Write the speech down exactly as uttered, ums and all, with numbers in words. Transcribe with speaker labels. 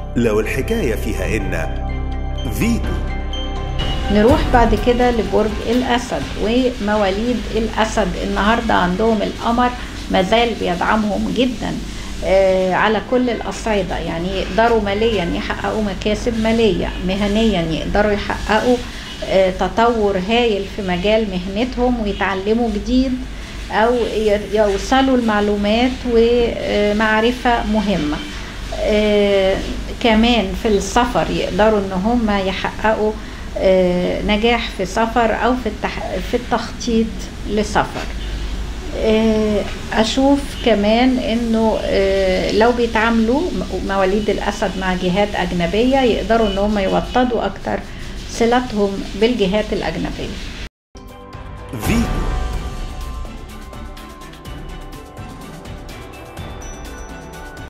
Speaker 1: لو الحكاية فيها إن فيتو.
Speaker 2: نروح بعد كده لبرج الأسد ومواليد الأسد. النهاردة عندهم القمر مازال بيدعمهم جدا آه على كل الأصعدة، يعني يقدروا ماليا يحققوا مكاسب مالية، مهنيا يقدروا يحققوا آه تطور هايل في مجال مهنتهم ويتعلموا جديد أو يوصلوا المعلومات ومعرفة مهمة. آه كمان في السفر يقدروا ان هم يحققوا آه نجاح في سفر او في التح... في التخطيط لسفر. آه اشوف كمان انه آه لو بيتعاملوا مواليد الاسد مع جهات اجنبية يقدروا ان هم يوطدوا اكتر صلتهم بالجهات الاجنبية.